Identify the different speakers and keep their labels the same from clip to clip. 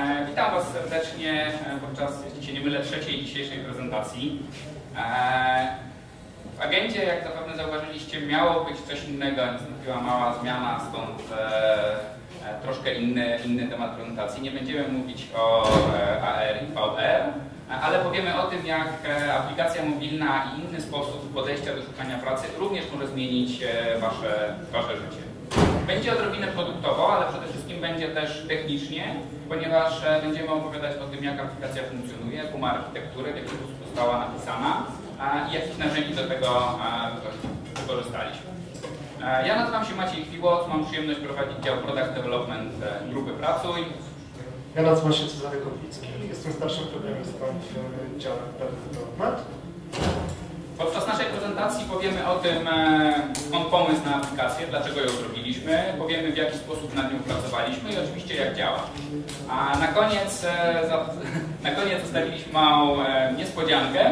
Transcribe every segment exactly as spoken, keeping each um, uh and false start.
Speaker 1: E, witam Was serdecznie podczas, jeśli się nie mylę, trzeciej dzisiejszej prezentacji. E, w agendzie, jak zapewne zauważyliście, miało być coś innego, nastąpiła mała zmiana, stąd e, e, troszkę inny, inny temat prezentacji. Nie będziemy mówić o e, A R i V R, ale powiemy o tym, jak aplikacja mobilna i inny sposób podejścia do szukania pracy również może zmienić Wasze, wasze życie. Będzie odrobinę produktowo, ale przede wszystkim będzie też technicznie, ponieważ będziemy opowiadać o tym, jak aplikacja funkcjonuje, puma architektury, w jaki sposób została napisana i jakich narzędzi do tego wykorzystaliśmy. Ja nazywam się Maciej Chwiłoc, mam przyjemność prowadzić dział Product Development grupy Pracuj.
Speaker 2: Ja nazywam się Cezary Koplicki, jestem starszym programistą w dziale Product Development.
Speaker 1: Podczas naszej prezentacji powiemy o tym, skąd pomysł na aplikację, dlaczego ją zrobiliśmy, powiemy, w jaki sposób nad nią pracowaliśmy i oczywiście jak działa. A na koniec, na koniec zostawiliśmy małą niespodziankę.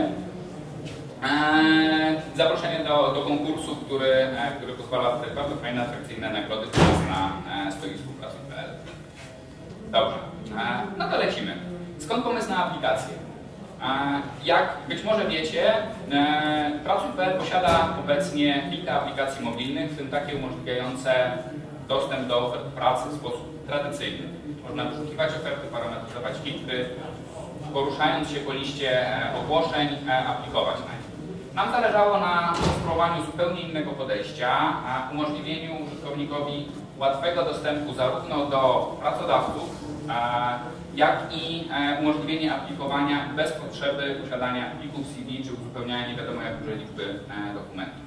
Speaker 1: Zaproszenie do, do konkursu, który, który pozwala wtedy bardzo fajne, atrakcyjne nagrody na stoisku pracuj kropka p l. Dobrze, no to lecimy. Skąd pomysł na aplikację? Jak być może wiecie, pracuj kropka p l posiada obecnie kilka aplikacji mobilnych, w tym takie umożliwiające dostęp do ofert pracy w sposób tradycyjny. Można wyszukiwać oferty, parametryzować liczby, poruszając się po liście ogłoszeń, aplikować na nie. Nam zależało na spróbowaniu zupełnie innego podejścia, umożliwieniu użytkownikowi łatwego dostępu zarówno do pracodawców, jak i umożliwienie aplikowania bez potrzeby posiadania plików C V czy uzupełniania nie wiadomo jak dużej liczby dokumentów.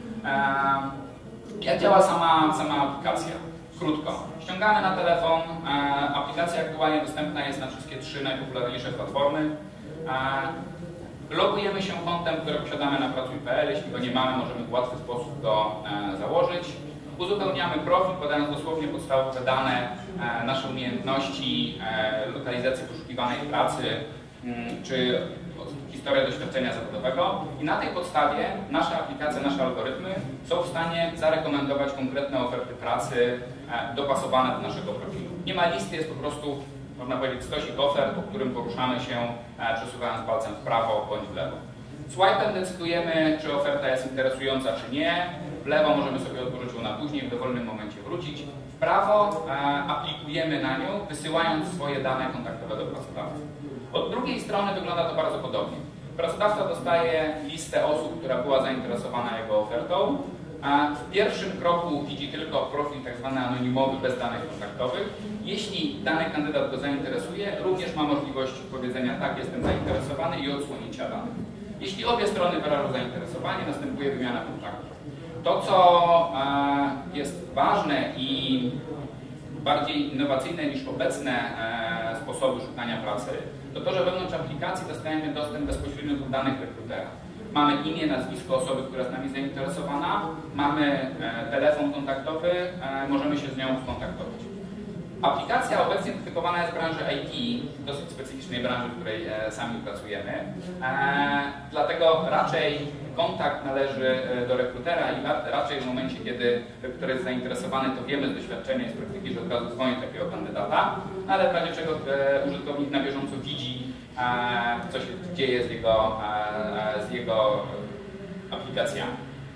Speaker 1: Jak działa sama, sama aplikacja? Krótko. Ściągamy na telefon. Aplikacja aktualnie dostępna jest na wszystkie trzy najpopularniejsze platformy. Logujemy się kontem, które posiadamy na pracuj kropka p l. Jeśli go nie mamy, możemy w łatwy sposób go założyć. Uzupełniamy profil, podając dosłownie podstawowe dane, nasze umiejętności, lokalizację poszukiwanej pracy czy historię doświadczenia zawodowego i na tej podstawie nasze aplikacje, nasze algorytmy są w stanie zarekomendować konkretne oferty pracy dopasowane do naszego profilu. Nie ma listy, jest po prostu, można powiedzieć, stosik ofert, po którym poruszamy się, przesuwając palcem w prawo bądź w lewo. Swipe'em decydujemy, czy oferta jest interesująca, czy nie. W lewo możemy sobie odłożyć ją na później, w dowolnym momencie wrócić. W prawo e, aplikujemy na nią, wysyłając swoje dane kontaktowe do pracodawcy. Od drugiej strony wygląda to bardzo podobnie. Pracodawca dostaje listę osób, która była zainteresowana jego ofertą. A w pierwszym kroku widzi tylko profil tak zwany anonimowy, bez danych kontaktowych. Jeśli dany kandydat go zainteresuje, również ma możliwość powiedzenia tak, jestem zainteresowany i odsłonięcia danych. Jeśli obie strony wyrażą zainteresowanie, następuje wymiana kontaktów. To, co jest ważne i bardziej innowacyjne niż obecne sposoby szukania pracy, to to, że wewnątrz aplikacji dostajemy dostęp bezpośrednio do danych rekrutera. Mamy imię, nazwisko osoby, która jest nami zainteresowana, mamy telefon kontaktowy, możemy się z nią skontaktować. Aplikacja obecnie dedykowana jest w branży I T, dosyć specyficznej branży, w której sami pracujemy. Dlatego raczej kontakt należy do rekrutera i raczej w momencie, kiedy rekruter jest zainteresowany, to wiemy z doświadczenia i z praktyki, że od razu dzwoni takiego kandydata, ale w razie czego użytkownik na bieżąco widzi, co się dzieje z jego, z jego aplikacjami.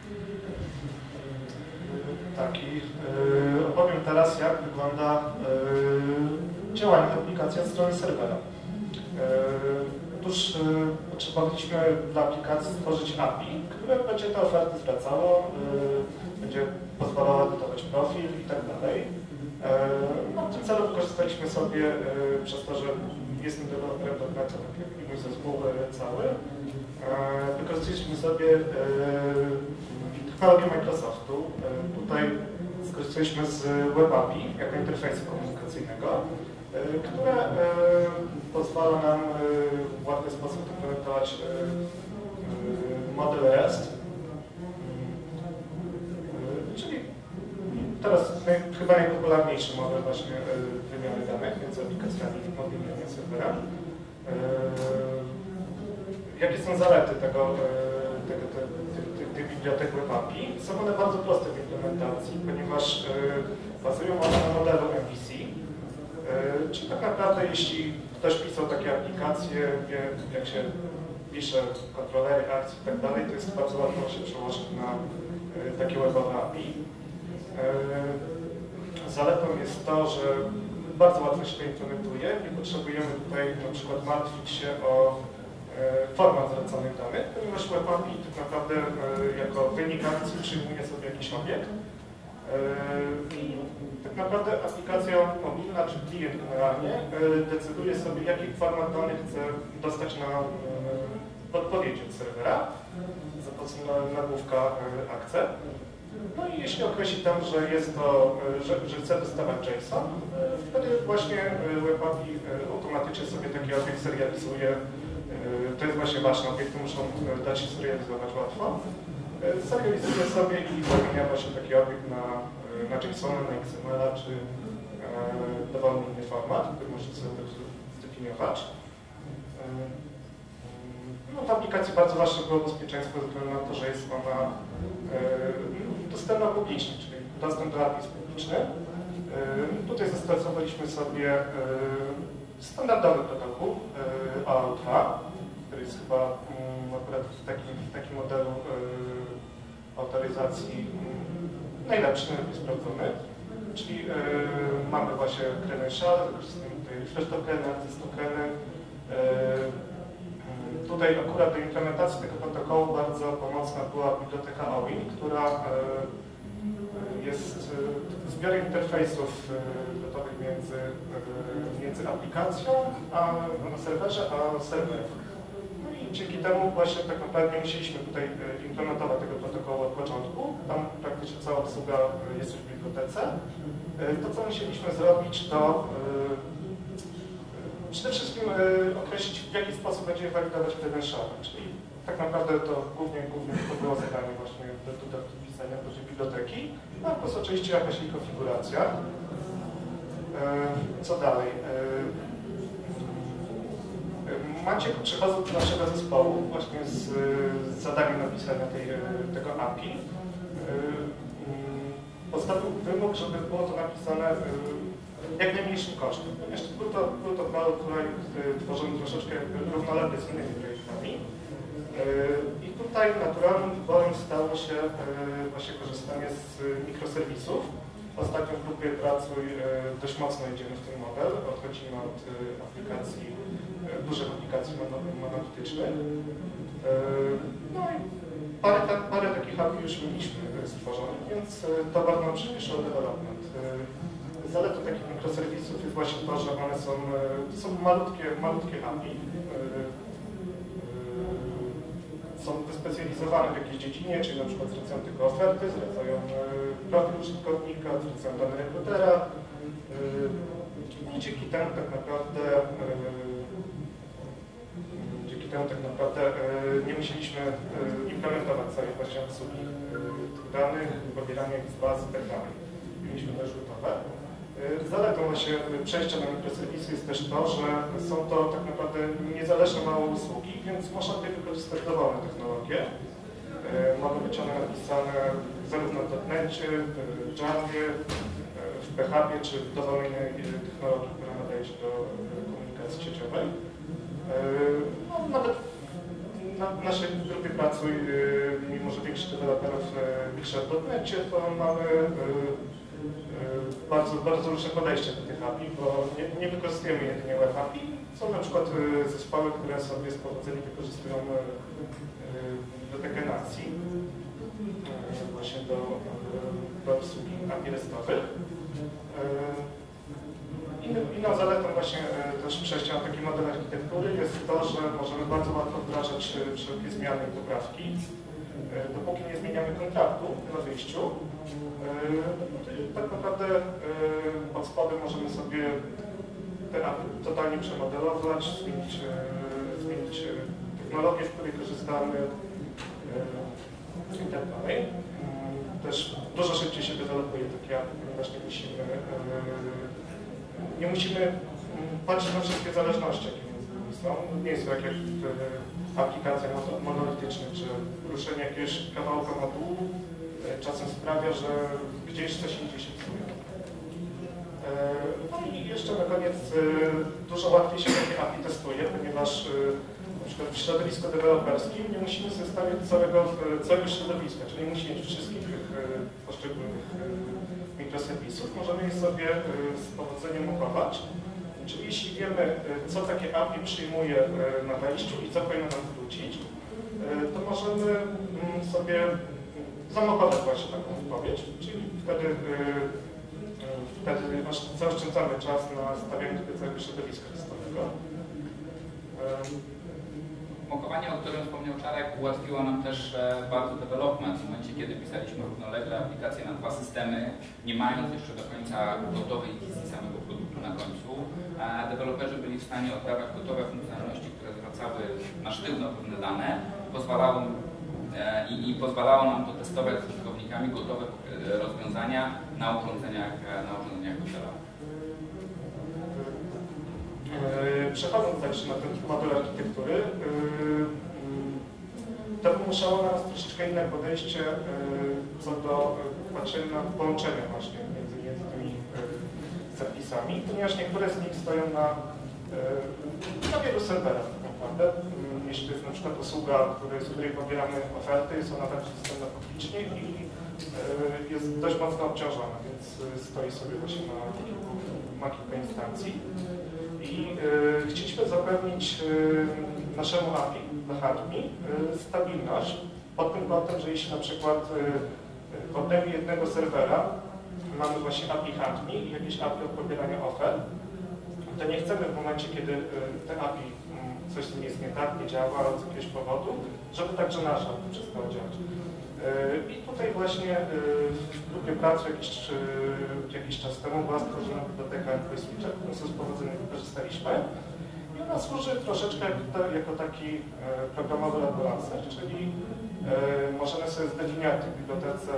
Speaker 2: Tak, i yy, opowiem teraz, jak wygląda yy, działanie aplikacji od strony serwera. Yy, otóż yy, potrzebowaliśmy dla aplikacji stworzyć A P I, które będzie te oferty zwracało, yy, będzie pozwalało edytować profil i tak dalej. Yy, no, w tym celu wykorzystaliśmy sobie, yy, przez to, że jestem deweloperem dotnetu, tak jak i mój zespół yy, cały, yy, wykorzystaliśmy sobie yy, technologię Microsoftu. Tutaj skorzystaliśmy z Web A P I jako interfejsu komunikacyjnego, które pozwala nam w łatwy sposób implementować model REST. Czyli teraz chyba najpopularniejszy model właśnie wymiany danych między aplikacjami mobilnymi a serwerem. Jakie są zalety tego, tego, tego, tych, tych bibliotek Web A P I? Są one bardzo proste w implementacji, ponieważ bazują one na modelu M V C. Czyli tak naprawdę jeśli ktoś pisał takie aplikacje, wie jak się pisze kontrolery akcji i tak dalej, to jest bardzo łatwo się przełożyć na takie webowe A P I. Zaletą jest to, że bardzo łatwo się to implementuje. Nie potrzebujemy tutaj na przykład martwić się o format zwracanych danych, ponieważ Web A P I tak naprawdę jako wynik akcji przyjmuje sobie jakiś obiekt. I tak naprawdę aplikacja mobilna czy klient generalnie decyduje sobie, jaki format danych chce dostać na odpowiedź od serwera za pomocą nagłówka akce. No i jeśli określi tam, że jest to, że, że chce dostawać JSON, wtedy właśnie Web A P I automatycznie sobie taki obiekt serializuje. To jest właśnie ważne, obiekty muszą dać się serializować łatwo. Serializuje sobie i zamienia właśnie taki obiekt na, na JSON-a, na X M L-a czy e, dowolny inny format, który możecie sobie zdefiniować. No, w aplikacji bardzo ważne było bezpieczeństwo ze względu na to, że jest ona e, dostępna publicznie, czyli dostęp do A P I jest publiczny. E, tutaj zastosowaliśmy sobie e, standardowy protokół e, A O dwa, który jest chyba um, akurat w takim, w takim modelu e, autoryzacji um, najlepszy, najlepiej sprawdzony. Czyli e, mamy właśnie credential, wykorzystujemy tutaj refresh tokeny, access tokeny. E, Tutaj akurat do implementacji tego protokołu bardzo pomocna była biblioteka Owin, która jest zbiorem interfejsów gotowych między, między aplikacją a, na serwerze a serwerem. No i dzięki temu właśnie tak naprawdę nie musieliśmy tutaj implementować tego protokołu od początku. Tam praktycznie cała obsługa jest już w bibliotece. To, co musieliśmy zrobić, to przede wszystkim e, określić, w jaki sposób będziemy walidować credentiale, czyli tak naprawdę to głównie, głównie to było zadanie właśnie do, do, do wpisania do biblioteki, a plus oczywiście jakaś jej konfiguracja. E, co dalej? E, Maciek przychodząc do naszego zespołu właśnie z, z zadaniem napisania tej, tego A P I, e, postawił wymóg, żeby było to napisane e, jak najmniejszym kosztem. Jeszcze był to, był to projekt tworzony troszeczkę równolegle z innymi projektami. I tutaj naturalnym wyborem stało się właśnie korzystanie z mikroserwisów. Ostatnio w grupie Pracuj dość mocno jedziemy w ten model. Odchodzimy od aplikacji, dużych aplikacji monolitycznych. No i parę, parę takich A P I już mieliśmy stworzonych, więc to bardzo przyspieszyło development. Zaletą takich mikroserwisów jest właśnie to, że one są, to są malutkie, malutkie A P I. Są wyspecjalizowane w jakiejś dziedzinie, czyli na przykład zwracają tylko oferty, zwracają profil użytkownika, zwracają dane rekrutera. I dzięki temu tak naprawdę dzięki temu tak naprawdę nie musieliśmy implementować całej właśnie obsługi tych danych, pobierania ich z bazy i tak dalej. Mieliśmy to już gotowe. Zaletą właśnie przejścia na mikroserwisy jest też to, że są to tak naprawdę niezależne małe usługi, więc można tutaj wykorzystać dowolne technologie. Mogą być one napisane zarówno w dotnecie, w Javie, w P H P czy w dowolnej technologii, która nadaje się do komunikacji sieciowej. No, nawet na naszej grupie Pracuj, mimo że większość deweloperów pisze w dotnecie, to mamy Bardzo, bardzo różne podejście do tych A P I, bo nie, nie wykorzystujemy jedynie Web A P I. Są na przykład zespoły, które sobie z powodzeniem wykorzystują bibliotekę nacji właśnie do, do obsługi A P I restowych. Inną, inną zaletą właśnie też przejścia na taki model architektury jest to, że możemy bardzo łatwo wdrażać wszelkie zmiany i poprawki. Dopóki nie zmieniamy kontraktu na wyjściu, tak naprawdę od spodu możemy sobie te A P I totalnie przemodelować, zmienić, zmienić technologię, z której korzystamy i tak dalej. Też dużo szybciej się dewelopuje takie A P I, ponieważ nie musimy, nie musimy patrzeć na wszystkie zależności, jakie między nimi są. Nie jest to tak jak w aplikacjach monolitycznych, że ruszenie jakiegoś kawałka modułu czasem sprawia, że gdzieś coś indziej się psuje. No i jeszcze na koniec dużo łatwiej się takie A P I testuje, ponieważ na przykład w środowisku deweloperskim nie musimy zestawiać całego, całego środowiska, czyli nie musimy mieć wszystkich tych poszczególnych mikroserwisów. Możemy je sobie z powodzeniem uchować. Czyli jeśli wiemy, co takie A P I przyjmuje na wejściu i co powinno nam wrócić, to możemy sobie zamokować właśnie taką odpowiedź, czyli wtedy, wtedy zaoszczędzamy czas na stawianie tego całego środowiska testowego.
Speaker 1: Mokowanie, o którym wspomniał Czarek, ułatwiło nam też bardzo development. W momencie, kiedy pisaliśmy równolegle aplikacje na dwa systemy, nie mając jeszcze do końca gotowej wizji samego produktu na końcu, deweloperzy byli w stanie oddawać gotowe funkcjonalności, które zwracały na sztywno pewne dane, pozwalało, i, i pozwalało nam to testować z użytkownikami gotowe rozwiązania na urządzeniach, na urządzeniach docelowych.
Speaker 2: Przechodząc także na ten model architektury, to wymuszało na nas troszeczkę inne podejście co do patrzenia na połączenia właśnie między, między tymi serwisami, ponieważ niektóre z nich stoją na, na wielu serwerach tak naprawdę. Jeśli to jest na przykład usługa, z której pobieramy oferty, jest ona także dostępna publicznie i jest dość mocno obciążona, więc stoi sobie właśnie na kilku, ma kilka instancji. I y, chcieliśmy zapewnić y, naszemu A P I, dla Hatmi, y, stabilność pod tym kątem, że jeśli na przykład y, pod tym jednego serwera mamy właśnie A P I Hatmi i jakieś A P I od pobierania ofert, to nie chcemy w momencie, kiedy y, te A P I y, coś z nim jest nie tak, nie działa z jakiegoś powodu, żeby także nasza A P I przestało działać. I tutaj właśnie w grupie pracy jakiś, jakiś czas temu była stworzona biblioteka Endpoint Switcher, którą z powodzeniem wykorzystaliśmy. I ona służy troszeczkę jako taki programowy load balancer, czyli możemy sobie zdefiniować w bibliotece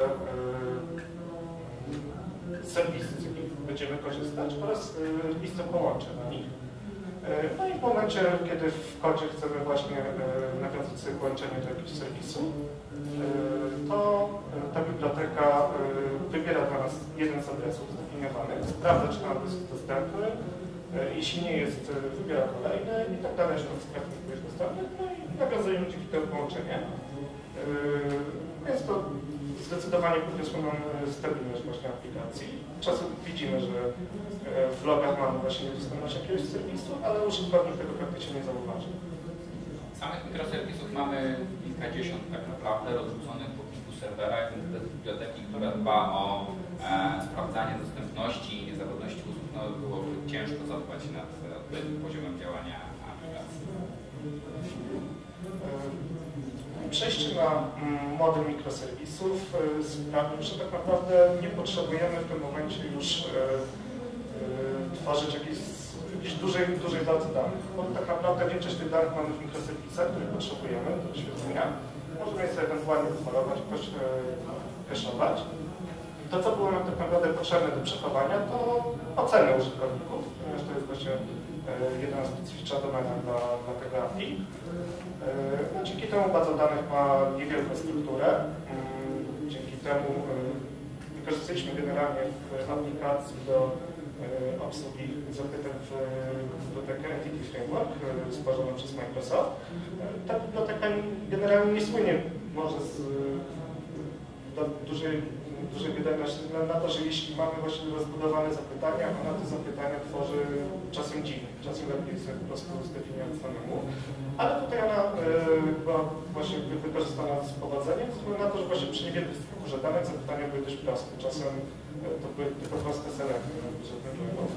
Speaker 2: serwisy, z jakich będziemy korzystać, oraz listę połączeń na nich. No i w momencie, kiedy w kodzie chcemy właśnie nawiązać sobie połączenie do jakiegoś serwisu, to ta biblioteka wybiera dla nas jeden z adresów zdefiniowanych, sprawdza, czy ten adres jest dostępny, jeśli nie jest, wybiera kolejny i tak dalej, że ten sklepnik jest dostępny, no i nawiązujemy dzięki temu połączenie. Więc to zdecydowanie podniosło nam stabilność właśnie aplikacji. Czasem widzimy, że w logach mamy właśnie niedostępność jakiegoś serwisu, ale użytkownik tego praktycznie nie zauważy.
Speaker 1: Samych mikroserwisów mamy kilkadziesiąt tak naprawdę rozrzuconych po kilku serwerach, więc bez biblioteki, która dba o e, sprawdzanie dostępności i niezawodności usług, no, byłoby ciężko zadbać nad odpowiednim poziomem działania aplikacji.
Speaker 2: Przejście na model mikroserwisów sprawił, że tak naprawdę nie potrzebujemy w tym momencie już e, e, tworzyć jakiejś jakiejś dużej, dużej bazy danych, bo tak naprawdę większość tych danych mamy w mikroserwisach, które potrzebujemy do wyświetlenia. Możemy je sobie ewentualnie wyparować, jakoś e, cache'ować. To, co było nam tak naprawdę potrzebne do przechowania, to oceny użytkowników, ponieważ to jest właśnie e, jedna specyficzna domena dla, dla tego A P I. E, no, dzięki temu baza danych ma niewielką strukturę. E, dzięki temu e, wykorzystaliśmy generalnie w aplikacji do obsługi zapytań w bibliotekę Entity Framework stworzoną przez Microsoft. Ta biblioteka generalnie nie słynie może z do dużej, dużej wydajności na to, że jeśli mamy właśnie rozbudowane zapytania, ona te zapytania tworzy czasem dziwnie, czasem lepiej jest po prostu zdefiniować samemu. Ale tutaj ona y, była właśnie wykorzystana z powodzeniem, ze względu na to, że właśnie przy niewielkiej strukturze danych zapytania były dość proste. Czasem y, to były tylko proste selekty na budżetnych błędów.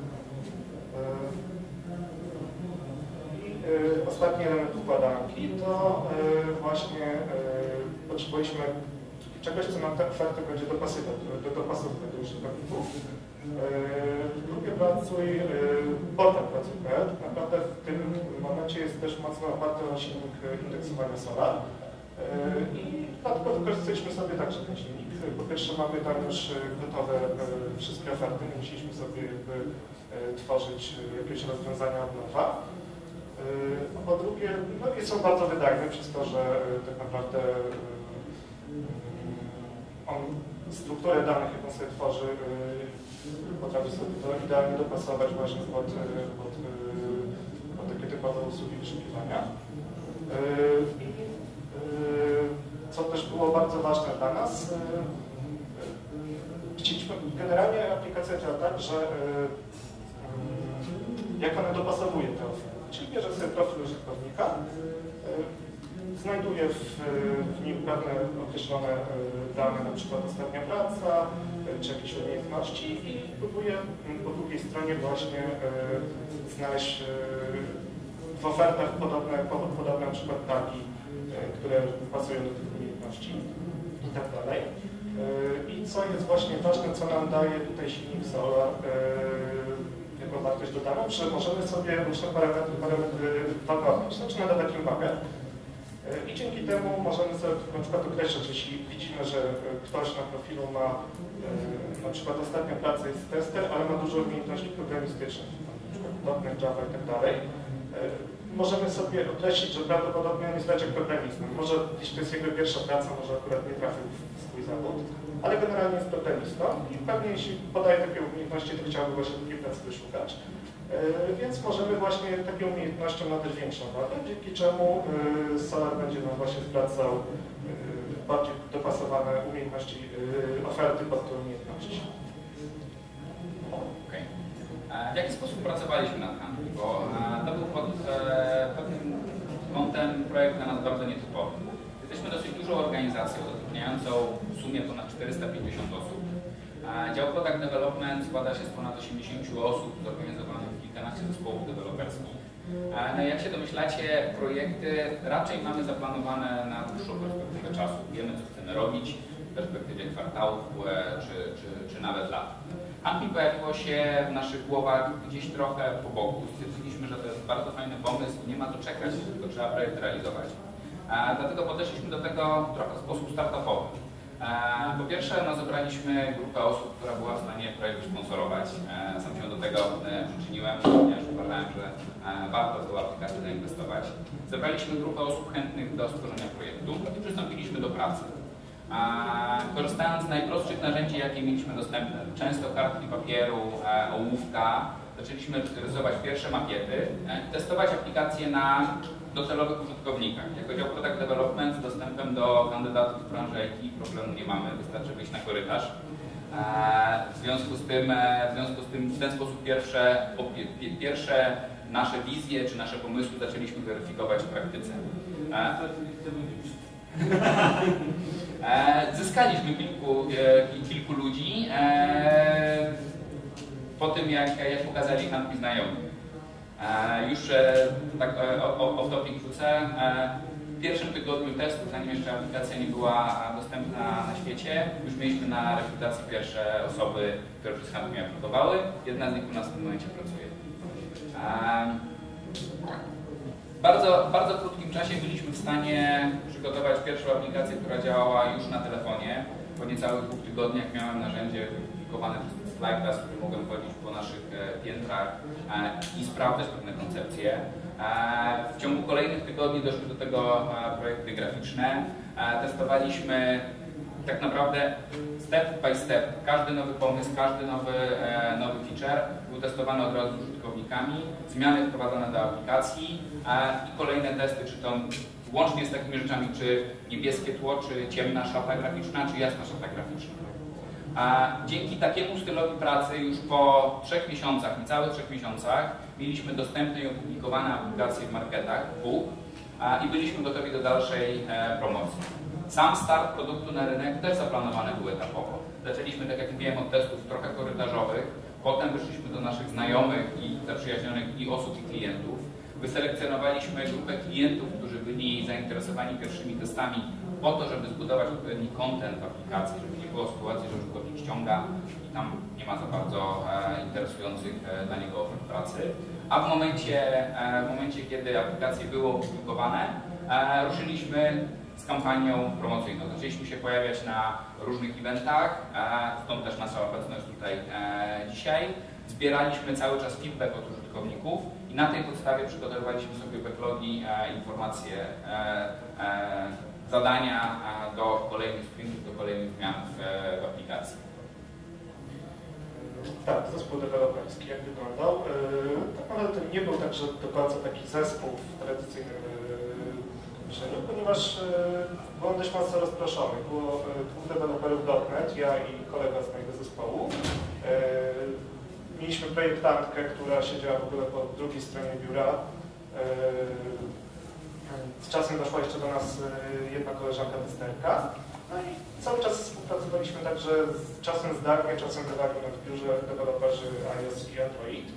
Speaker 2: I y, ostatni element układanki to y, właśnie y, potrzebowaliśmy czegoś, co nam tę ofertę będzie dopasować do, dopasować do użytkowników. W grupie Pracuj, portal Pracuj kropka p l naprawdę w tym momencie jest też mocno oparty o silnik indeksowania Solar. I dlatego wykorzystaliśmy sobie także ten silnik. Po pierwsze mamy tam już gotowe wszystkie oferty, nie musieliśmy sobie jakby tworzyć jakieś rozwiązania od nowa. A po drugie, no i są bardzo wydajne przez to, że tak naprawdę on strukturę danych, jaką sobie tworzy, potrafi sobie to idealnie dopasować właśnie pod, pod, pod takie typowe usługi wyszukiwania. I co też było bardzo ważne dla nas, chcieliśmy, generalnie aplikacja działa tak, że jak ona dopasowuje te oferty, czyli bierze sobie profil użytkownika, znajduje w, w nim pewne określone dane, na przykład ostatnia praca, czy jakieś umiejętności i próbuje po drugiej stronie właśnie znaleźć w ofertach podobne, podobne na przykład tagi, które pasują do tych umiejętności i tak dalej. I co jest właśnie ważne, co nam daje tutaj silnik Solar jako wartość dodaną, że możemy sobie różne parametry, parametry wagować, znaczy nadawać im wagę. I dzięki temu możemy sobie na przykład określać, jeśli widzimy, że ktoś na profilu ma na przykład ostatnia praca jest tester, ale ma dużo umiejętności programistycznych, na przykład .NET, Java i tak dalej. Możemy sobie określić, że prawdopodobnie on jest raczej programistą. Może jeśli to jest jego pierwsza praca, może akurat nie trafił w swój zawód, ale generalnie jest programistą i pewnie jeśli podaje takie umiejętności, to chciałby właśnie takiej pracy wyszukać. Więc możemy właśnie takie umiejętnością nadać większą wagę, dzięki czemu Solar będzie nam właśnie sprawdzał bardziej dopasowane umiejętności, oferty pod te umiejętności.
Speaker 1: Okay. W jaki sposób pracowaliśmy nad Handli? Bo to był pod pewnym kątem projekt dla nas bardzo nietypowy. Jesteśmy dosyć dużą organizacją, zatrudniającą w sumie ponad czterysta pięćdziesiąt osób. Dział Product Development składa się z ponad osiemdziesięciu osób zorganizowanych w kilkanaście zespołów deweloperskich. No jak się domyślacie, projekty raczej mamy zaplanowane na dłuższą perspektywę czasu. Wiemy, co chcemy robić w perspektywie kwartałów czy, czy, czy nawet lat. Handli pojawiło się w naszych głowach gdzieś trochę po boku. Stwierdziliśmy, że to jest bardzo fajny pomysł i nie ma co czekać, tylko trzeba projekt realizować. Dlatego podeszliśmy do tego trochę w sposób startupowy. Po pierwsze, no, zebraliśmy grupę osób, która była w stanie projekt sponsorować. Sam się do tego przyczyniłem, ponieważ uważałem, że warto w tę aplikację zainwestować. Zebraliśmy grupę osób chętnych do stworzenia projektu i przystąpiliśmy do pracy. Korzystając z najprostszych narzędzi, jakie mieliśmy dostępne, często kartki papieru, ołówka, zaczęliśmy rysować pierwsze makiety i testować aplikacje na docelowych użytkownikach. Jako dział Product Development z dostępem do kandydatów z branży I T problemu nie mamy, wystarczy wyjść na korytarz. W związku z tym, w związku z tym w ten sposób pierwsze, pierwsze nasze wizje czy nasze pomysły zaczęliśmy weryfikować w praktyce. Zyskaliśmy kilku, kilku ludzi po tym, jak, jak pokazali handli znajomi. Już tak off topic wrzucę. W pierwszym tygodniu testu, zanim jeszcze aplikacja nie była dostępna na świecie, już mieliśmy na rekrutacji pierwsze osoby, które przez handli aplikowały. Jedna z nich u nas w tym momencie pracuje. W bardzo, bardzo krótkim czasie byliśmy w stanie przygotować pierwszą aplikację, która działała już na telefonie. Po niecałych dwóch tygodniach miałem narzędzie wypublikowane przez Slide'da, z którym mogłem chodzić po naszych piętrach i sprawdzać pewne koncepcje. W ciągu kolejnych tygodni doszły do tego projekty graficzne. Testowaliśmy tak naprawdę step by step. Każdy nowy pomysł, każdy nowy, nowy feature był testowany od razu z użytkownikami, zmiany wprowadzone do aplikacji i kolejne testy, czy to łącznie z takimi rzeczami, czy niebieskie tło, czy ciemna szata graficzna, czy jasna szata graficzna. Dzięki takiemu stylowi pracy już po trzech miesiącach, niecałych trzech miesiącach, mieliśmy dostępne i opublikowane aplikacje w marketach i byliśmy gotowi do dalszej promocji. Sam start produktu na rynek też zaplanowany był etapowo. Zaczęliśmy, tak jak mówiłem, od testów trochę korytarzowych, potem wyszliśmy do naszych znajomych i zaprzyjaźnionych i osób, i klientów. Wyselekcjonowaliśmy grupę klientów, którzy byli zainteresowani pierwszymi testami po to, żeby zbudować odpowiedni content w aplikacji, żeby nie było sytuacji, że użytkownik ściąga i tam nie ma za bardzo e, interesujących e, dla niego ofert pracy. A w momencie, e, w momencie kiedy aplikacje były opublikowane, e, ruszyliśmy z kampanią promocyjną. Zaczęliśmy się pojawiać na różnych eventach, e, stąd też nasza obecność tutaj e, dzisiaj. Zbieraliśmy cały czas feedback od użytkowników i na tej podstawie przygotowywaliśmy sobie backlogi, e, informacje, e, e, zadania do kolejnych sprintów, do kolejnych kolejnych zmian w, w aplikacji.
Speaker 2: Tak, zespół deweloperski jak wyglądał? Tak naprawdę to nie był tak, że do końca taki zespół w tradycyjnym myśleniu, ponieważ był on dość mocno rozproszony. Było dwóch deweloperów kropka net, ja i kolega z mojego zespołu. Mieliśmy projektantkę, która siedziała w ogóle po drugiej stronie biura. Z czasem doszła jeszcze do nas jedna koleżanka testerka. No i cały czas współpracowaliśmy także z czasem zdalnie, czasem bywali w biurze deweloperzy iOS i Android.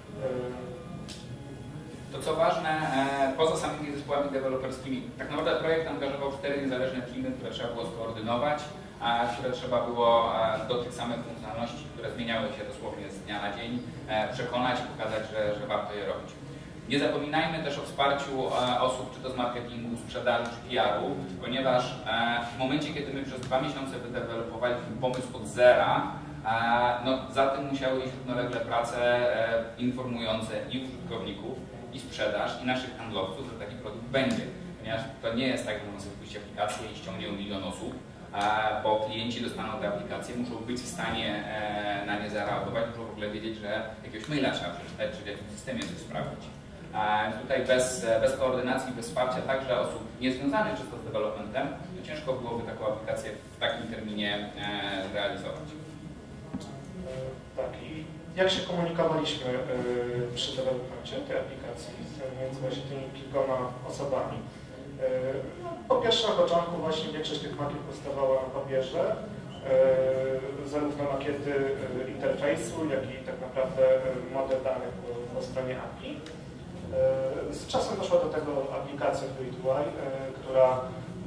Speaker 1: To co ważne, poza samymi zespołami deweloperskimi, tak naprawdę projekt angażował cztery niezależne teamy, które trzeba było skoordynować, które trzeba było do tych samych funkcjonalności, które zmieniały się dosłownie z dnia na dzień, przekonać i pokazać, że, że warto je robić. Nie zapominajmy też o wsparciu osób, czy to z marketingu, sprzedaży, czy P R u, ponieważ w momencie, kiedy my przez dwa miesiące wydewelopowaliśmy pomysł od zera, no, za tym musiały iść równolegle prace informujące i użytkowników, i sprzedaż, i naszych handlowców, że taki produkt będzie. Ponieważ to nie jest tak, że można sobie puścić aplikację i ściągnie milion osób, bo klienci dostaną te aplikacje, muszą być w stanie na nie zareagować, muszą w ogóle wiedzieć, że jakiegoś maila trzeba przeczytać, czy w jakimś systemie coś sprawdzić. Tutaj bez, bez koordynacji, bez wsparcia także osób niezwiązanych czysto z developmentem, to ciężko byłoby taką aplikację w takim terminie realizować.
Speaker 2: Tak, i jak się komunikowaliśmy przy developmencie tej aplikacji między właśnie tymi kilkoma osobami? No, po pierwsze na początku właśnie większość tych makiet powstawała na papierze, zarówno makiety interfejsu, jak i tak naprawdę model danych po, po stronie A P I. Z czasem doszła do tego aplikacja Do It U I, która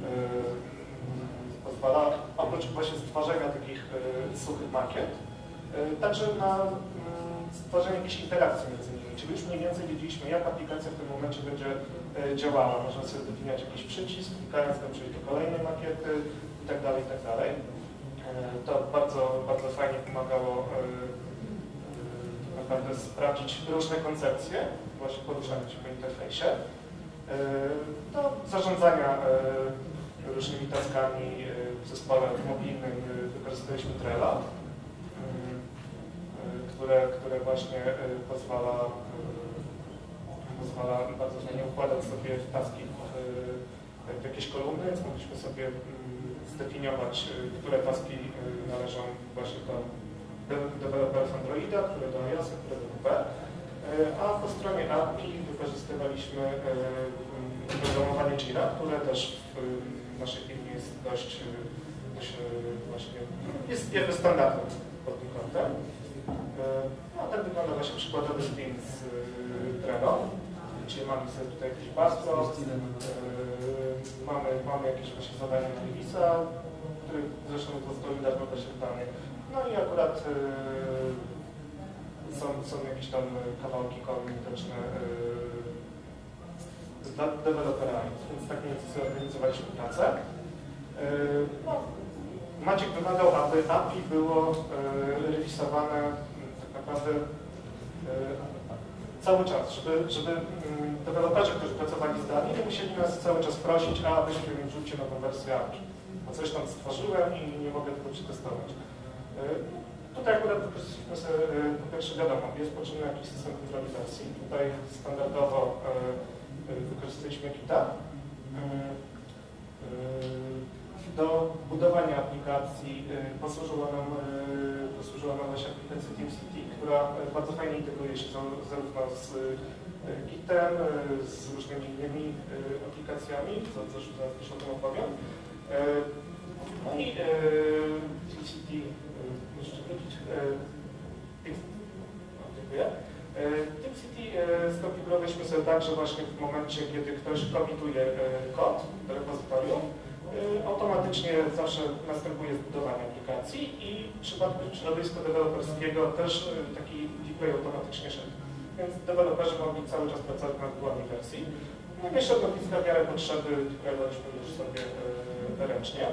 Speaker 2: pozwala oprócz właśnie stworzenia takich suchych makiet, także na stworzenie jakiejś interakcji między nimi. Czyli już mniej więcej wiedzieliśmy, jak aplikacja w tym momencie będzie działała. Można sobie definiować jakiś przycisk, klikając tam przejść do kolejnej makiety itd. itd. To bardzo, bardzo fajnie pomagało naprawdę sprawdzić różne koncepcje, właśnie poruszania się po interfejsie. Do zarządzania różnymi taskami w zespole mobilnym wykorzystaliśmy Trello, które, które właśnie pozwala, pozwala bardzo fajnie układać sobie taski w jakieś kolumny, więc mogliśmy sobie zdefiniować, które taski należą właśnie do deweloperów Androida, które do iOS-a, które do W P. A po stronie A P I wykorzystywaliśmy programowanie Jira, które też w naszej firmie jest dość, dość właśnie, jest jakby standardem pod tym kątem. No, tak wygląda właśnie przykładowy screen z Trello, gdzie mamy sobie tutaj jakiś bastro, mamy, mamy jakieś właśnie zadania na Livisa, który zresztą został niedawno też dany. No i akurat yy, są, są jakieś tam kawałki komunikaczne yy, dla dewelopera, więc tak mniej więcej sobie organizowaliśmy pracę. Yy, no, Maciek wymagał, aby A P I było yy, rewisowane yy, tak naprawdę yy, cały czas, żeby, żeby yy, deweloperzy, którzy pracowali zdalnie, nie musieli nas cały czas prosić, a weźcie mi wrzućcie nową wersję A P I. Bo coś tam stworzyłem i nie mogę tego przetestować. Tutaj akurat wykorzystaliśmy sobie, po pierwsze wiadomo, jest potrzebny jakiś system kontroli wersji. Tutaj standardowo wykorzystaliśmy GitHub. Do budowania aplikacji posłużyła nam, posłużyła nam właśnie aplikacja TeamCity, która bardzo fajnie integruje się zarówno z Gitem, z różnymi innymi aplikacjami, co zresztą zaraz też o tym opowiem. No i TeamCity, jeszcze wrócić, dziękuję. TeamCity skonfigurowaliśmy sobie tak, że właśnie w momencie, kiedy ktoś komituje kod do repozytorium, automatycznie zawsze następuje zbudowanie aplikacji i w przypadku środowiska deweloperskiego też taki deploy automatycznie szedł. Więc deweloperzy mogli cały czas pracować nad budowaniem wersji. No i jeszcze odnowiska w miarę potrzeby deployowaliśmy już sobie ręcznie.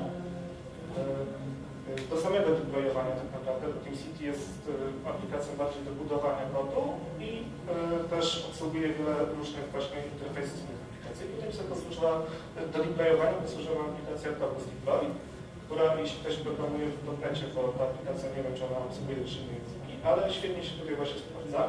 Speaker 2: Do samego deployowania tak naprawdę, bo TeamCity jest aplikacją bardziej do budowania kodu i też obsługuje wiele różnych właśnie interfejsów z aplikacji. Potem sobie posłużyła, do deployowania posłużyła aplikacja Topus Deploy, która jeśli ktoś programuje w dotnecie, bo ta aplikacja nie wiem, czy ona obsługuje też inne języki, ale świetnie się tutaj właśnie sprawdza.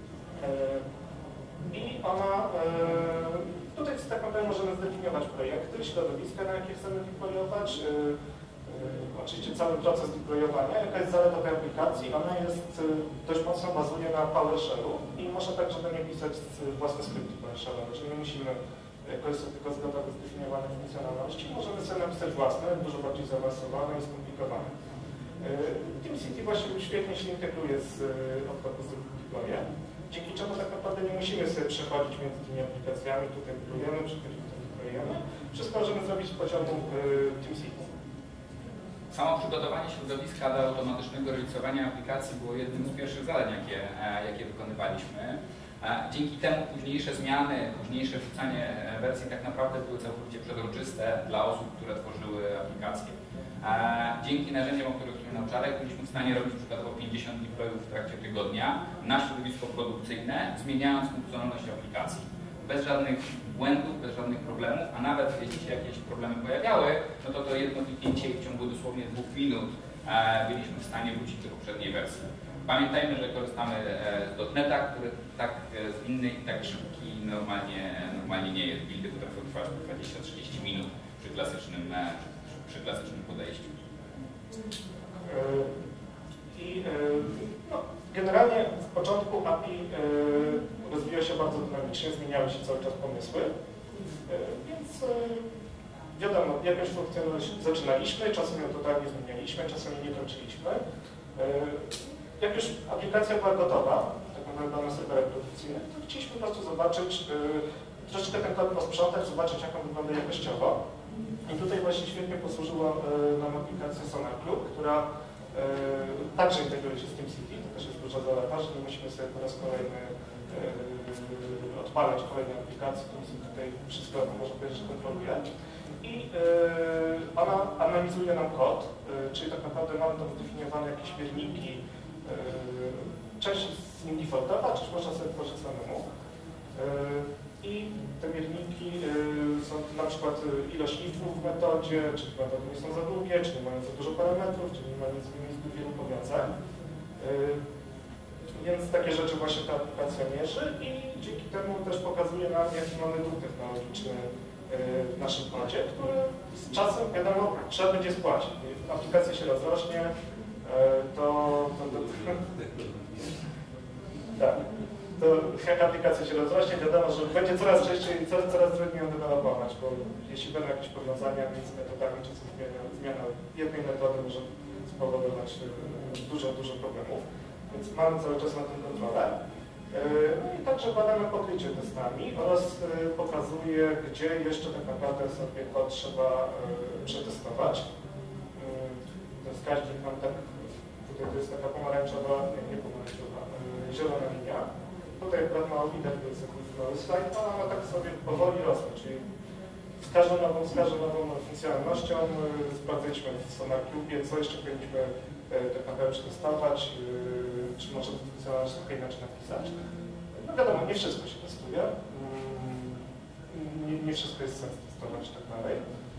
Speaker 2: I ona, tutaj tak naprawdę możemy zdefiniować projekty, środowiska, na jakie chcemy deployować, oczywiście cały proces deployowania. Jaka jest zaleta tej aplikacji? Ona jest dość mocno bazuje na PowerShellu i można także do niej pisać własne skrypty PowerShellowe, czyli nie musimy korzystać tylko z gotowych zdefiniowanych funkcjonalności. Możemy sobie napisać własne, dużo bardziej zaawansowane i skomplikowane. TeamCity właśnie świetnie się integruje z odpadku z deploye, dzięki czemu tak naprawdę nie musimy sobie przechodzić między tymi aplikacjami, tutaj deployujemy, przechodzimy, tutaj deployujemy. Wszystko możemy zrobić z poziomu TeamCity.
Speaker 1: Samo przygotowanie środowiska do automatycznego realizowania aplikacji było jednym z pierwszych zadań, jakie, jakie wykonywaliśmy. Dzięki temu późniejsze zmiany, późniejsze wrzucanie wersji tak naprawdę były całkowicie przezroczyste dla osób, które tworzyły aplikacje. Dzięki narzędziom, o których mówiłem na wczoraj, byliśmy w stanie robić przykładowo pięćdziesiąt deployów w trakcie tygodnia na środowisko produkcyjne, zmieniając funkcjonalność aplikacji. Bez żadnych błędów, bez żadnych problemów, a nawet jeśli się jakieś problemy pojawiały, no to to jedno kliknięcie w ciągu dosłownie dwóch minut byliśmy w stanie wrócić do poprzedniej wersji. Pamiętajmy, że korzystamy z dotneta, który tak zwinny i tak szybki normalnie, normalnie nie jest. Buildy potrafią trwać dwadzieścia trzydzieści minut przy klasycznym, przy klasycznym podejściu.
Speaker 2: I no, generalnie z początku A P I rozwijał się bardzo dynamicznie, zmieniały się cały czas pomysły, więc wiadomo, jakąś funkcjonalność zaczynaliśmy, czasem ją totalnie zmienialiśmy, czasem jej nie kończyliśmy. Jak już aplikacja była gotowa, tak naprawdę na serwerach produkcyjnych, to chcieliśmy po prostu zobaczyć, troszeczkę ten kod posprzątać, zobaczyć, jak on wygląda jakościowo. I tutaj właśnie świetnie posłużyła nam aplikacja SonarCube, która także integruje się z TeamCity. To też jest duża zaleta, że nie musimy sobie po raz kolejny odpalać kolejnej aplikacji. TeamCity tutaj wszystko, można powiedzieć, że kontroluje. I ona analizuje nam kod, czyli tak naprawdę mamy tam zdefiniowane jakieś mierniki. Część z nim defaultowa, część można sobie tworzyć samemu. I te mierniki są na przykład ilość ifów w metodzie, czy metody nie są za długie, czy nie mają za dużo parametrów, czy nie mają zbyt wielu powiązań. Więc takie rzeczy właśnie ta aplikacja mierzy i dzięki temu też pokazuje nam, jaki mamy dół technologiczny w naszym kodzie, który z czasem, wiadomo, trzeba będzie spłacić. Jeśli aplikacja się rozrośnie, to... to, to, to tak. To jak aplikacja się rozrośnie, wiadomo, że będzie coraz częściej, coraz, coraz trudniej ją dewelopować, bo jeśli będą jakieś powiązania między metodami, czy zmiana, zmiana jednej metody może spowodować dużo, dużo problemów, więc mamy cały czas na tym kontrolę. No i także badamy pokrycie testami oraz pokazuje, gdzie jeszcze tak naprawdę sobie kod trzeba przetestować. To jest każdy nam tak, tutaj to jest taka pomarańczowa, nie, nie pomarańczowa, zielona linia. Tutaj akurat mało widać, bo jest jakiś mały slajd, a ona tak sobie powoli rosnie, czyli z każdą nową, z każdą nową funkcjonalnością sprawdziliśmy w SonarCube, co jeszcze powinniśmy tak naprawdę przetestować, czy może tę funkcjonalność trochę inaczej napisać. No wiadomo, nie wszystko się testuje, nie, nie wszystko jest sens testować i tak dalej.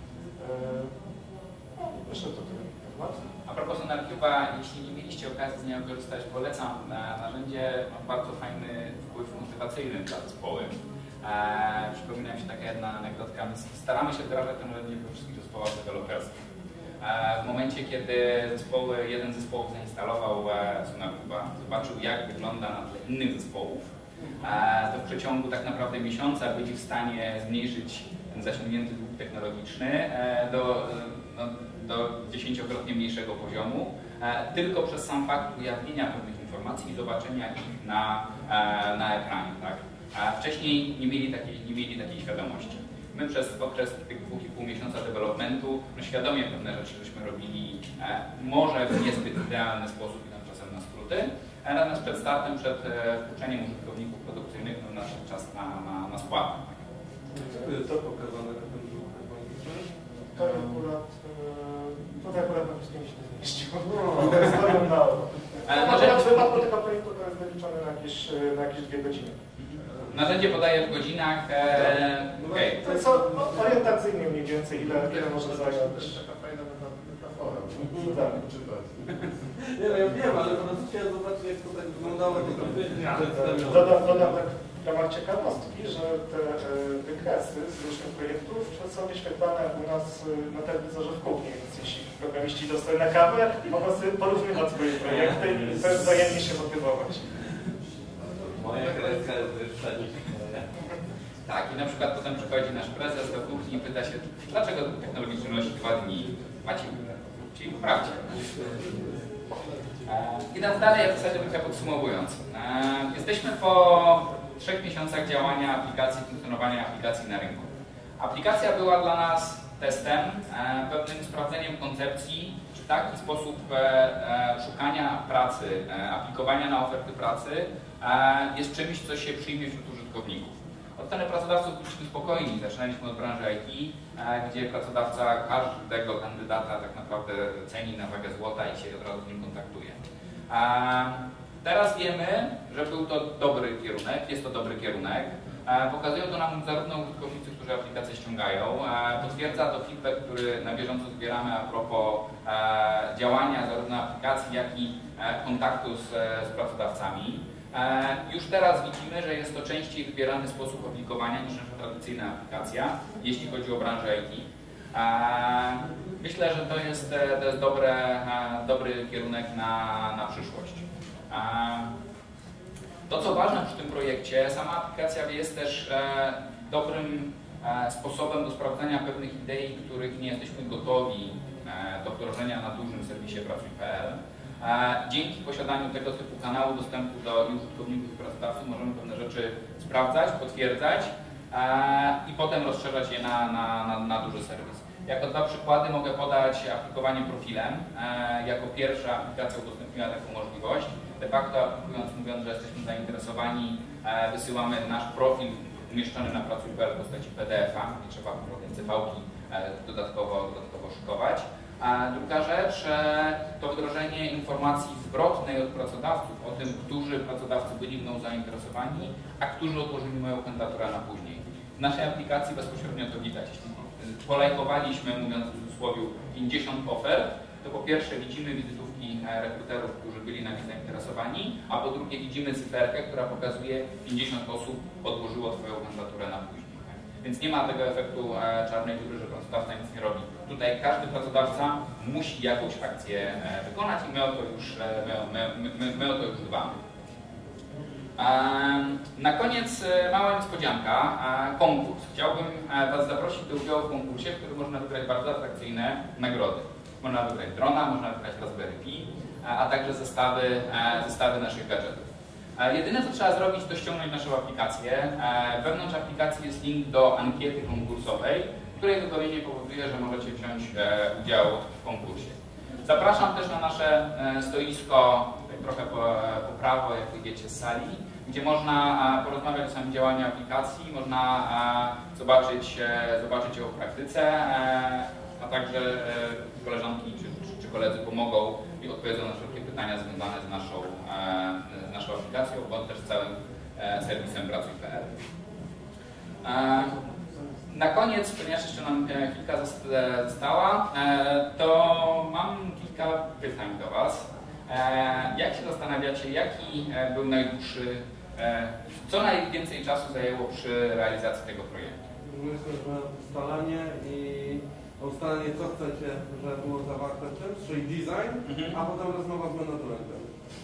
Speaker 2: No, jeszcze to tyle na temat.
Speaker 1: A propos SonarCube'a, jeśli nie mieliście okazji z niego korzystać, polecam. Narzędzie ma bardzo fajny wpływ motywacyjny dla zespołu. Eee, przypomina mi się taka jedna anegdotka. My staramy się wdrażać to narzędzie we wszystkich zespołach deweloperskich. Eee, w momencie, kiedy zespoły, jeden z zespołów zainstalował e, SonarCube'a, zobaczył, jak wygląda na tle innych zespołów, eee, to w przeciągu tak naprawdę miesiąca byli w stanie zmniejszyć ten zasięgnięty dług technologiczny e, do no, do dziesięciokrotnie mniejszego poziomu, e, tylko przez sam fakt ujawnienia pewnych informacji i zobaczenia ich na, e, na ekranie. Tak? E, wcześniej nie mieli, takiej, nie mieli takiej świadomości. My przez okres tych dwóch i pół miesiąca developmentu no, świadomie pewne rzeczy żeśmy robili e, może w niezbyt idealny sposób i tam czasem na skróty, e, natomiast przed startem, przed e, włączeniem użytkowników produkcyjnych no, nadszedł czas na, na, na spłatę.
Speaker 3: Co jest to pokazane na tym długu?
Speaker 2: To akurat, tutaj akurat na wszystkim się nie zmieściło. To jest stoją na oko. Ale w wypadku tego projektu to jest wyliczone na jakieś, na jakieś dwie godziny.
Speaker 1: Narzędzie podaje w godzinach. E, okay.
Speaker 2: To jest orientacyjnie mniej więcej, ile, ile może zająć.
Speaker 3: To jest taka fajna metafora,
Speaker 2: Tak.
Speaker 3: Nie no, ja wiem, ale po prostu chciałem zobaczyć, jak to tak wyglądało.
Speaker 2: Dodam, dodam tak w ramach ciekawostki, że te e, wykresy z różnych projektów są wyświetlane u nas e, na telewizorze w kuchni, więc jeśli programiści dostają na kawę, mogą sobie porównywać swoje projekty i wzajemnie się motywować.
Speaker 3: Moja kreska jest wyższa niż
Speaker 1: Tak, i na przykład potem przychodzi nasz prezes do kuchni i pyta się, dlaczego technologicznie nosi dwa dni? Macie, czyli poprawcie. Idąc dalej, w zasadzie trochę podsumowując. Jesteśmy po trzech miesiącach działania aplikacji, funkcjonowania aplikacji na rynku. Aplikacja była dla nas testem, pewnym sprawdzeniem koncepcji, czy taki sposób szukania pracy, aplikowania na oferty pracy jest czymś, co się przyjmie wśród użytkowników. Od strony pracodawców byliśmy spokojni, zaczynaliśmy od branży I T, gdzie pracodawca każdego kandydata tak naprawdę ceni na wagę złota i się od razu z nim kontaktuje. Teraz wiemy, że był to dobry kierunek, jest to dobry kierunek. Pokazują to nam zarówno użytkownicy, którzy aplikacje ściągają, potwierdza to feedback, który na bieżąco zbieramy a propos działania zarówno aplikacji, jak i kontaktu z, z pracodawcami. Już teraz widzimy, że jest to częściej wybierany sposób aplikowania niż nasza tradycyjna aplikacja, jeśli chodzi o branżę I T. Myślę, że to jest, to jest dobre, dobry kierunek na, na przyszłość. To, co ważne przy tym projekcie, sama aplikacja jest też dobrym sposobem do sprawdzenia pewnych idei, których nie jesteśmy gotowi do wdrożenia na dużym serwisie pracuj kropka p l. Dzięki posiadaniu tego typu kanału dostępu do użytkowników i pracodawców możemy pewne rzeczy sprawdzać, potwierdzać i potem rozszerzać je na, na, na, na duży serwis. Jako dwa przykłady mogę podać aplikowanie profilem. Jako pierwsza aplikacja udostępniła taką możliwość. De facto aplikując, mówiąc, że jesteśmy zainteresowani, wysyłamy nasz profil umieszczony na pracuj kropka p l w postaci P D F a, nie trzeba cywałki dodatkowo, dodatkowo szykować. A druga rzecz to wdrożenie informacji zwrotnej od pracodawców o tym, którzy pracodawcy byli mną zainteresowani, a którzy odłożyli moją kandydaturę na później. W naszej aplikacji bezpośrednio to widać. Jeśli polajkowaliśmy, mówiąc w cudzysłowie, pięćdziesiąt ofert, to po pierwsze widzimy wizytówki rekruterów, którzy byli nami zainteresowani, a po drugie widzimy cyferkę, która pokazuje pięćdziesiąt osób odłożyło Twoją kandydaturę na później. Więc nie ma tego efektu e, czarnej dziury, że pracodawca nic nie robi. Tutaj każdy pracodawca musi jakąś akcję e, wykonać i my o to już, e, my, my, my, my o to już dbamy. E, na koniec e, mała niespodzianka, e, konkurs. Chciałbym e, Was zaprosić do udziału w konkursie, w którym można wygrać bardzo atrakcyjne nagrody. Można wygrać drona, można wygrać Raspberry Pi, e, a także zestawy, e, zestawy naszych gadżetów. Jedyne, co trzeba zrobić, to ściągnąć naszą aplikację. Wewnątrz aplikacji jest link do ankiety konkursowej, której wypełnienie powoduje, że możecie wziąć udział w konkursie. Zapraszam też na nasze stoisko, trochę po, po prawo, jak wyjdziecie z sali, gdzie można porozmawiać o samym działaniu aplikacji, można zobaczyć, zobaczyć ją w praktyce, a także koleżanki czy, czy, czy koledzy pomogą i odpowiedzą na wszelkie pytania związane z naszą, z naszą aplikacją, bądź też z całym serwisem pracuj kropka p l. Na koniec, ponieważ jeszcze nam chwilka została, to mam kilka pytań do Was. Jak się zastanawiacie, jaki był najdłuższy, co najwięcej czasu zajęło przy realizacji tego projektu?
Speaker 3: Myślę, że ustalanie i ustalanie, co chcecie, żeby było zawarte w tym, czyli design, mhm. a potem rozmowa z managementem.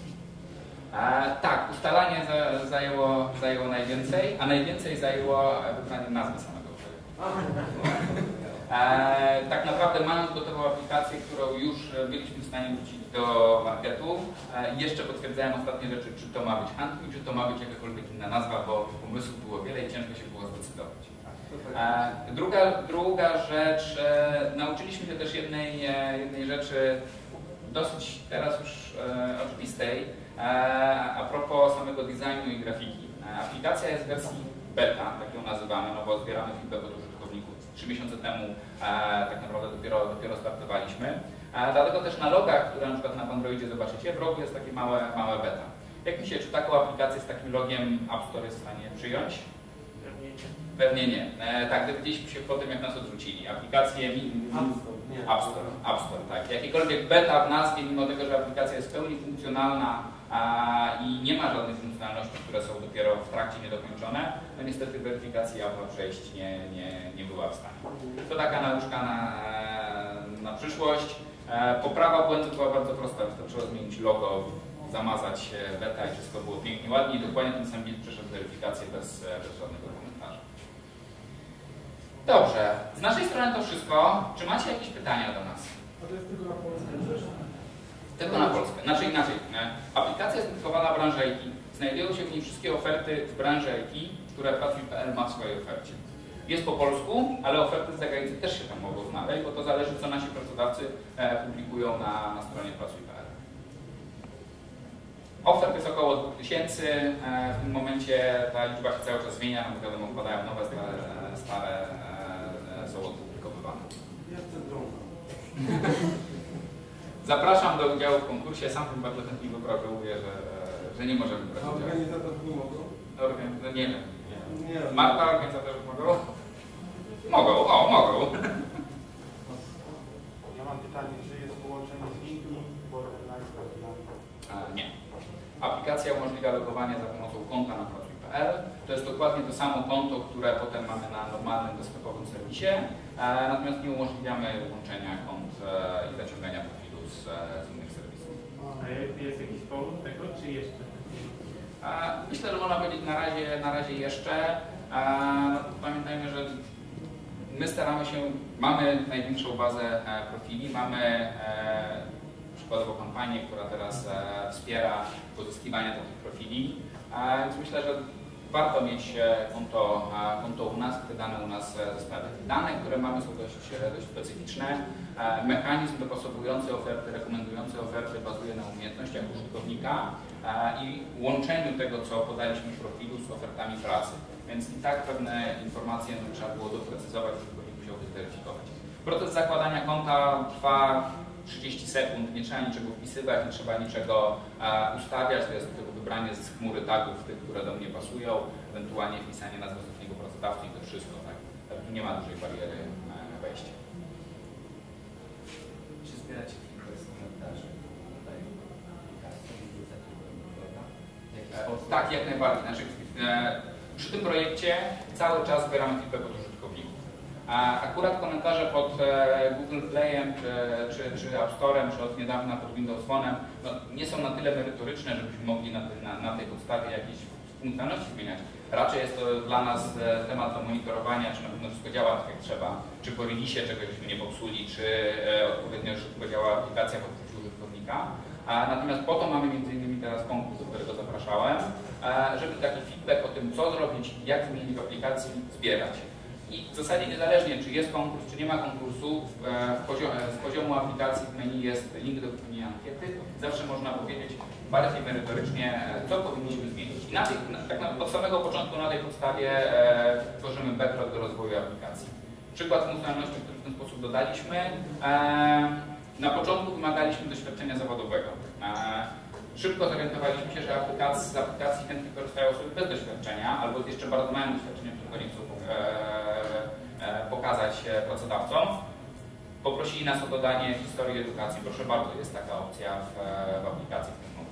Speaker 1: E, tak, ustalanie za, zajęło, zajęło najwięcej, a najwięcej zajęło wybranie nazwy samego projektu. E, tak naprawdę mając gotową aplikację, którą już byliśmy w stanie wrócić do marketu, e, jeszcze potwierdzałem ostatnie rzeczy, czy to ma być Handling, czy to ma być jakakolwiek inna nazwa, bo pomysłów było wiele i ciężko się było zdecydować. E, druga, druga rzecz, e, nauczyliśmy się też jednej, e, jednej rzeczy dosyć teraz już e, oczywistej, e, a propos samego designu i grafiki. E, aplikacja jest w wersji beta, tak ją nazywamy, no bo zbieramy feedback od użytkowników. Trzy miesiące temu e, tak naprawdę dopiero, dopiero startowaliśmy. E, dlatego też na logach, które na przykład na Androidzie zobaczycie, w rogu jest takie małe, małe beta. Jak myślicie, czy taką aplikację z takim logiem App Store jest w stanie przyjąć? Pewnie nie. E, tak, dowiedzieliśmy się po tym, jak nas odrzucili. Aplikacje...
Speaker 3: Nie.
Speaker 1: App Store, App Store, tak. Jakikolwiek beta w nazwie, mimo tego, że aplikacja jest w pełni funkcjonalna a, i nie ma żadnych funkcjonalności, które są dopiero w trakcie niedokończone, no niestety weryfikacji Apple przejść nie, nie, nie była w stanie. To taka nauczka na, na przyszłość. Poprawa błędu była bardzo prosta, wystarczyło zmienić logo, zamazać beta i wszystko było pięknie, ładnie i dokładnie ten sam build przeszedł weryfikację bez, bez żadnego komentarza. Dobrze, z naszej strony to wszystko. Czy macie jakieś pytania do nas?
Speaker 2: A to jest tylko na Polskę przecież?
Speaker 1: Tylko na Polskę. Znaczy inaczej. Aplikacja jest dedykowana branży I T. Znajdują się w niej wszystkie oferty z branży I T, które Pracuj kropka P L ma w swojej ofercie. Jest po polsku, ale oferty z zagranicy też się tam mogą znaleźć, bo to zależy, co nasi pracodawcy publikują na, na stronie Pracuj kropka P L. Ofert jest około dwóch tysięcy. W tym momencie ta liczba się cały czas zmienia, no bo wiadomo, wpadają nowe, stare, stare są odpublikowywane.
Speaker 3: Ja chcę drona.
Speaker 1: Zapraszam do udziału w konkursie. Sam bym bardzo chętnie wybrał, że mówię, że, że nie możemy brać
Speaker 3: A
Speaker 1: udziału.
Speaker 3: organizatorzy nie mogą?
Speaker 1: Organ- no nie wiem.
Speaker 3: Nie.
Speaker 1: Marta, organizatorzy mogą? Mogą, o, mogą.
Speaker 4: Ja mam pytanie, czy jest połączenie z linkiem Borderline?
Speaker 1: E, Nie. Aplikacja umożliwia logowanie za pomocą konta na Pracuj kropka P L. To jest dokładnie to samo konto, które potem mamy na normalnym desktopowym serwisie, e, natomiast nie umożliwiamy łączenia kont e, i zaciągania profilu z, z innych serwisów.
Speaker 4: A jest jakiś powód tego, czy jeszcze?
Speaker 1: E, myślę, że można powiedzieć na razie, na razie jeszcze. E, no, pamiętajmy, że my staramy się, mamy największą bazę e, profili, mamy e, przykładowo kampanię, która teraz e, wspiera pozyskiwanie takich profili, e, więc myślę, że warto mieć konto, e, konto u nas, te dane u nas zostały. Dane, które mamy, są dość, dość specyficzne. E, mechanizm dopasowujący oferty, rekomendujący oferty bazuje na umiejętnościach użytkownika e, i łączeniu tego, co podaliśmy w profilu z ofertami pracy. Więc i tak pewne informacje no, trzeba było doprecyzować, użytkownik musiał zweryfikować. Proces zakładania konta trwa trzydzieści sekund, nie trzeba niczego wpisywać, nie trzeba niczego e, ustawiać, to jest tylko wybranie z chmury tagów, tych, które do mnie pasują, ewentualnie wpisanie nazwy ostatniego pracodawcy i to wszystko, tak? Tu nie ma dużej bariery e, wejścia.
Speaker 5: Czy zbieracie feedback z komentarzy tutaj w aplikacji, wrzucacie do bloga?
Speaker 1: E, tak, jak najbardziej. Znaczy, e, przy tym projekcie cały czas zbieramy feedback od użytkowników. A akurat komentarze pod Google Playem, czy, czy, czy App Storem, czy od niedawna pod Windows Phone'em no, nie są na tyle merytoryczne, żebyśmy mogli na, na, na tej podstawie jakieś funkcjonalności zmieniać. Raczej jest to dla nas temat do monitorowania, czy na pewno wszystko działa tak jak trzeba, czy po releasie czegoś nie popsuli, czy odpowiednio szybko działa aplikacja po użyciu użytkownika. A natomiast po to mamy między innymi teraz konkurs, do którego zapraszałem, żeby taki feedback o tym, co zrobić, jak zmienić w aplikacji, zbierać. I w zasadzie niezależnie, czy jest konkurs, czy nie ma konkursu, w poziom, z poziomu aplikacji w menu jest link do wypełnienia ankiety. Zawsze można powiedzieć bardziej merytorycznie, co powinniśmy zmienić. I na tej, tak na, od samego początku na tej podstawie e, tworzymy backlog do rozwoju aplikacji. Przykład funkcjonalności, który w ten sposób dodaliśmy. E, na początku wymagaliśmy doświadczenia zawodowego. E, Szybko zorientowaliśmy się, że aplikacji, z aplikacji chętnie korzystają osoby bez doświadczenia, albo jeszcze bardzo małym doświadczeniem, którego nie chcą e, e, pokazać pracodawcom. Poprosili nas o dodanie historii edukacji. Proszę bardzo, jest taka opcja w, w aplikacji w tym momencie.